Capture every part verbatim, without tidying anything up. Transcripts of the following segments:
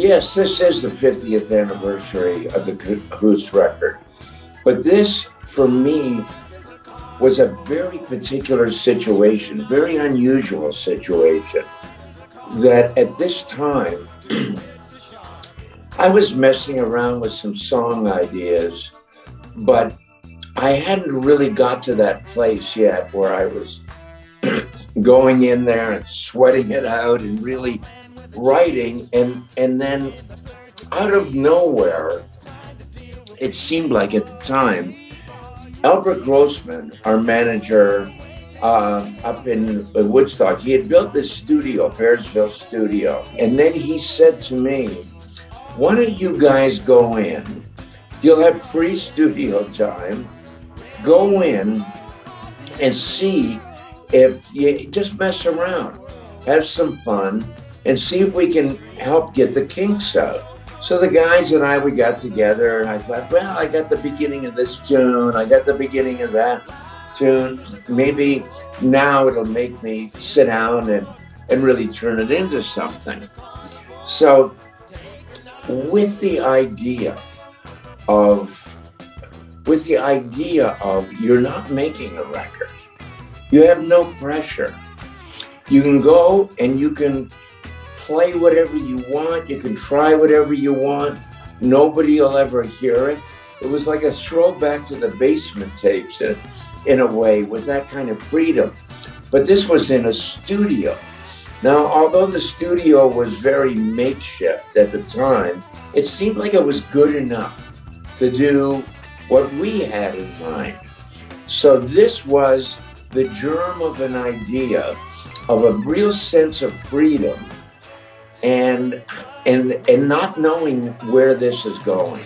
Yes, this is the fiftieth anniversary of the Cahoose record. But this, for me, was a very particular situation, very unusual situation, that at this time, I was messing around with some song ideas, but I hadn't really got to that place yet where I was going in there and sweating it out and really writing. And, and then out of nowhere, it seemed like at the time, Albert Grossman, our manager uh, up in Woodstock, he had built this studio, Bearsville Studio. And then he said to me, why don't you guys go in? You'll have free studio time. Go in and see if you just mess around, have some fun, and see if we can help get the kinks out. So the guys and I, we got together, and I thought, well, I got the beginning of this tune, I got the beginning of that tune. Maybe now it'll make me sit down and, and really turn it into something. So with the idea of, with the idea of you're not making a record, you have no pressure. You can go and you can play whatever you want. You can try whatever you want. Nobody will ever hear it. It was like a throwback to the Basement Tapes in, in a way, with that kind of freedom. But this was in a studio. Now, although the studio was very makeshift at the time, it seemed like it was good enough to do what we had in mind. So this was the germ of an idea of a real sense of freedom and, and, and not knowing where this is going.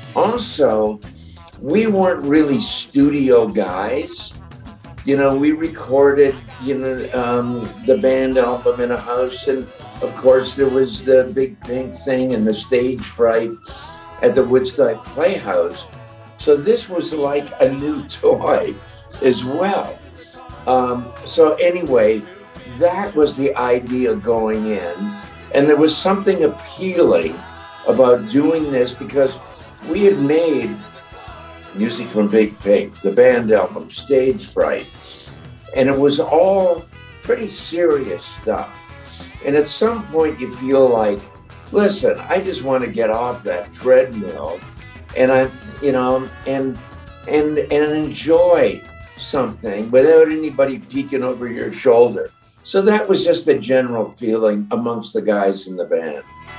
Also, we weren't really studio guys. You know, we recorded, you know, um, the band album in a house, and of course there was the Big Pink thing and the stage fright at the Woodstock Playhouse. So this was like a new toy as well. Um, so anyway, that was the idea going in. And there was something appealing about doing this because we had made music from Big Pink, the band album, Stage Fright, and it was all pretty serious stuff. And at some point you feel like, listen, I just want to get off that treadmill and I, you know, and, and, and enjoy something without anybody peeking over your shoulder. So that was just the general feeling amongst the guys in the band.